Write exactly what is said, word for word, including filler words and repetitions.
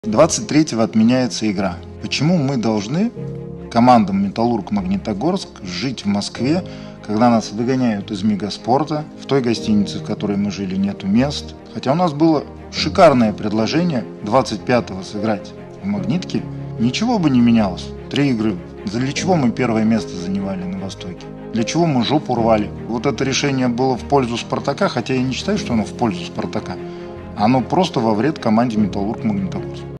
двадцать третьего отменяется игра. Почему мы должны, командам Металлург-Магнитогорск, жить в Москве, когда нас выгоняют из Мегаспорта, в той гостинице, в которой мы жили, нету мест. Хотя у нас было шикарное предложение двадцать пятого сыграть в Магнитке, ничего бы не менялось. Три игры. Для чего мы первое место занимали на Востоке? Для чего мы жопу рвали? Вот это решение было в пользу Спартака, хотя я не считаю, что оно в пользу Спартака. Оно просто во вред команде Металлург-Магнитогорск.